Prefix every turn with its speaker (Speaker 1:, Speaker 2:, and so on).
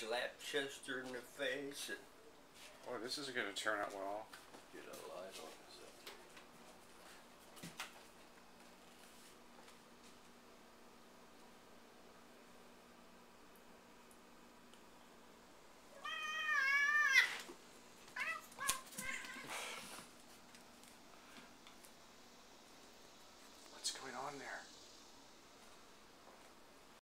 Speaker 1: slap Chester in the face. And
Speaker 2: boy, this is going to turn out well.
Speaker 1: get a lot.